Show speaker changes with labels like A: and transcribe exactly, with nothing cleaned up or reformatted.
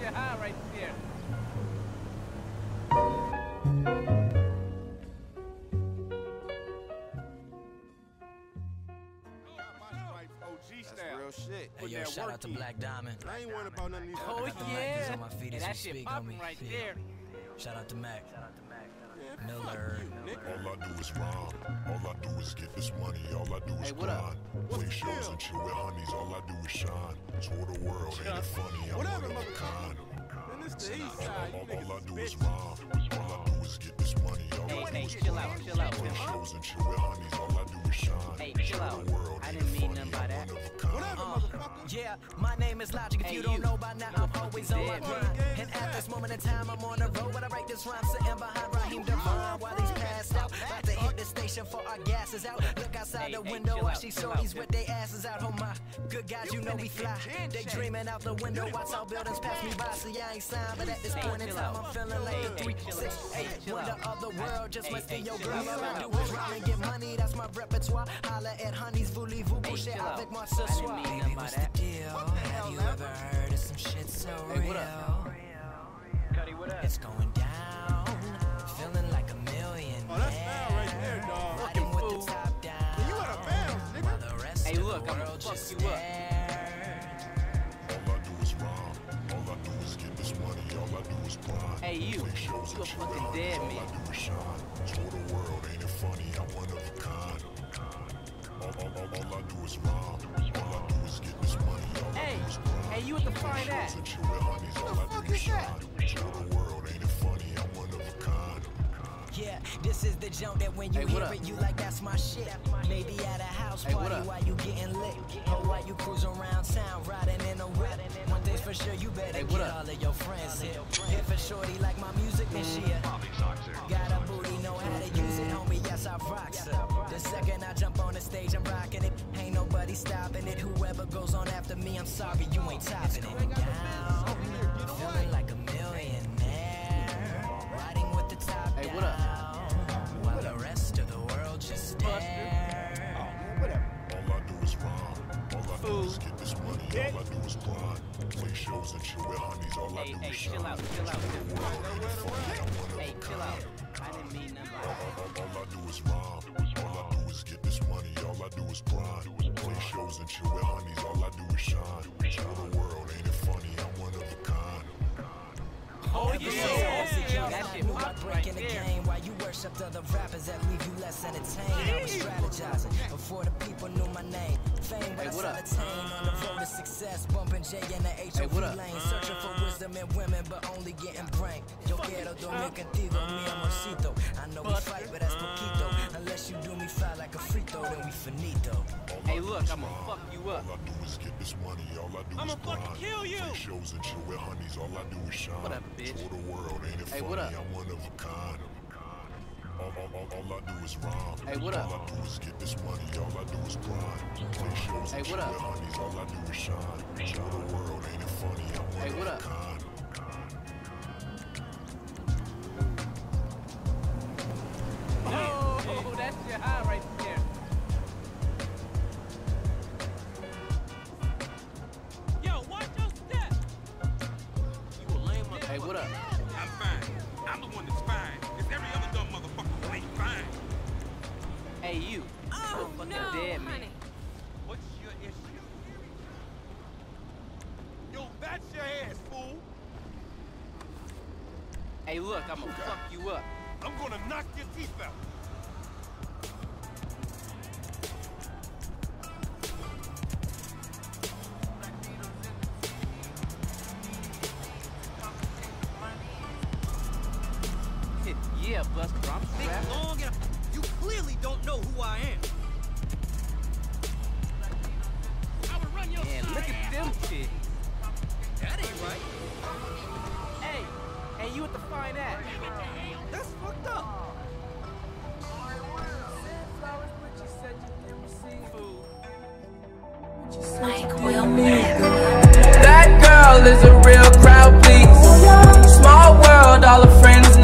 A: shit high right there.
B: That's real shit.
C: Hey, yo, shout out to Black Diamond.
B: I ain't worried about none of these.
A: Oh yeah,
C: on my feet as
A: that
C: we
A: shit
C: speak,
A: popping
C: homie.
A: right
C: Yeah.
A: there.
C: Shout out to Mac.
B: Yeah,
C: Miller.
D: All I do is rhyme. All I do is get this money. All I do is
A: Hey, what up?
D: grind. Play shows and chill with honeys. All I do is shine. Tour the world, ain't it funny? I'm
B: Whatever,
D: one of a kind.
B: And this the east
D: All,
B: side.
D: all,
B: You
D: all I
B: niggas
D: do is
B: bitches.
D: rhyme. All I do is get this money. All
A: Hey,
D: I do
A: hey,
D: is
A: chill out,
D: grind.
A: chill out,
D: Play
A: man.
D: shows and chill with honeys. All I do is shine.
A: Hey, chill
D: Tour
A: out.
D: the world,
A: I
D: ain't
A: didn't
D: it
A: mean
D: funny?
A: nothing by
D: I'm
A: that.
D: one of a kind.
B: Whatever, motherfucker.
C: Yeah, my name is Logic. If
A: Hey,
C: you don't
A: you.
C: know by now, I'm always on my
A: Dead,
C: grind.
B: man.
C: And at this moment in time, I'm on the road. When I write this rhyme, sitting behind Raheem Devon while he's passed out. About to hit the station for our gas is out. Look outside
A: Hey,
C: the
A: hey,
C: window,
A: chill
C: I
A: out,
C: see
A: chill
C: shorties
A: out,
C: with their asses out. Oh my good guys, you know we fly. They dreaming out the window, watch how buildings pass me by. See, I ain't signed, but at this
A: Hey,
C: point in
A: chill
C: time,
A: out.
C: I'm feeling like
A: Hey,
C: a
A: hey,
C: three,
A: chill
C: six,
A: out.
C: eight.
A: Hey, chill
C: Wonder
A: out.
C: of the world, just
A: Hey,
C: must
A: hey,
C: be your
A: chill
C: girl.
A: out.
C: All I do is rhyme and get money, that's my repertoire. Holla at honeys, voulez-vous
A: Hey,
C: coucher
A: chill out.
C: avec moi
A: I
C: ce
A: didn't
C: soir?
A: mean
C: Baby,
A: nothing by
C: what's the
A: that.
C: deal? Have you ever heard of some shit so
A: Hey,
C: real?
A: what up? Cuddy, what up?
C: It's going down, feeling like a million.
B: Oh, that's foul right there, dog.
C: Riding with
A: fool.
C: the top down.
B: You out of bounds, nigga.
C: While the rest
A: Hey,
C: of
A: look,
C: the
A: I'ma
C: world
A: fuck
C: just
A: you up.
C: stares.
D: All I do is rhyme. All I do is get this money. All I do is grind.
A: Hey, you.
D: Play shows
A: You
D: and
A: a
D: chill with
A: fucking
D: honeys.
A: dead
D: All
A: man.
D: I do is shine. Tour the world, ain't it funny? I'm one of a kind. All, all, all, all I do is rhyme. All I do is get this money. All
A: Hey,
D: I do is grind.
A: hey, you with the
D: Play
A: fine
D: shows
A: ass.
D: and chill with honeys. All I
B: fuck
D: do is
B: is that?
D: shine. Tour the world, ain't it funny? I'm one of a kind.
C: Yeah, this is the jump that when you
A: Hey, what
C: hear
A: up?
C: it, you like that's my shit. Maybe at a house
A: Hey, what
C: party
A: up?
C: while you getting lit, or while you cruising around town riding in a whip. One thing's for sure, you better
A: Hey,
C: get
A: what up?
C: all of your friends here. If a shorty like my music, then she a got a booty, know how to use it, homie. Yes, I rocks her. The second I jump on the stage, I'm rocking it. Ain't nobody stopping it. Whoever goes on after me, I'm sorry, you ain't topping it. Down, feeling like a millionaire, riding with the top
A: Hey,
C: down.
A: what up?
C: While the rest of the world just stare.
D: All I do is rhyme. All I do is get this money. All I do is grind. Play shows and chill with honeys. All I
A: Hey,
D: do
A: hey,
D: is
A: chill
D: shine.
A: out, chill out, chill out.
D: Ain't it funny? I'm one of
A: Hey,
D: a
A: chill out.
D: kind.
A: I didn't mean nothing by
D: All,
A: that.
D: all, all I do is rhyme. All I do is get this money. All I do is grind. Play shows and chill with honeys. All I do is shine. Tour the world, ain't it funny? I'm one of a kind.
A: Oh,
C: Ever since I
A: yeah.
C: was a young,
A: That
C: I
A: shit
C: knew I'd
A: popped
C: break
A: right
C: in the
A: there.
C: game. While you worshipped other rappers that leave you less entertained, I was strategizing before the people knew my name. Fame, but
A: Hey,
C: I
A: what up?
C: attain on the road to success. Bumping J in the H O
A: Hey,
C: V
A: what up?
C: lane, searching for wisdom in women, but only getting brain. Yo quiero dormir contigo, mi amorcito. I know we fight, but that's poquito. Unless you do me foul like a free throw, then we finito.
D: All
A: Hey,
D: I do
A: look,
D: is
A: I'ma
D: rhyme.
A: fuck you up.
D: All I do is get this money. All I do
A: I'ma
D: is
A: fucking
D: grind.
A: kill you.
D: Play shows and chill with honeys. All I do is shine.
A: What up, bitch?
D: Tour the world, ain't it
A: Hey,
D: funny?
A: what up?
D: I'm one of a kind. All, all, all, all I do is rhyme.
A: Hey, what up?
D: All I do is get this money. All I do is grind. Play shows
A: Hey,
D: and
A: what
D: chill
A: up?
D: with honeys. All I do is shine. Tour the world, ain't it funny? I'm one
A: Hey,
D: of
A: what
D: a
A: up?
D: kind.
A: Oh, that shit high right there.
E: Yo, watch your step. You a lame motherfucker.
A: Hey, what up?
E: I'm fine. I'm the one that's fine. It's every other dumb motherfucker who ain't fine.
A: Hey, you.
F: Oh,
A: You a fucking
F: no,
A: dead man.
F: honey.
E: What's your issue? Yo, that's your ass, fool.
A: Hey, look, I'ma fuck you up.
E: I'm gonna knock your teeth out.
A: Yeah, Buster, I'm
E: Think
A: strapped.
E: long enough. You clearly don't know who I am. I would run your
A: Man, look at them titties.
E: That ain't right.
A: Hey, hey, you with the fine ass.
E: That's fucked up.
A: Fool.
G: Like Will Smith.
H: That girl is a real crowd, please. Small world, all her friends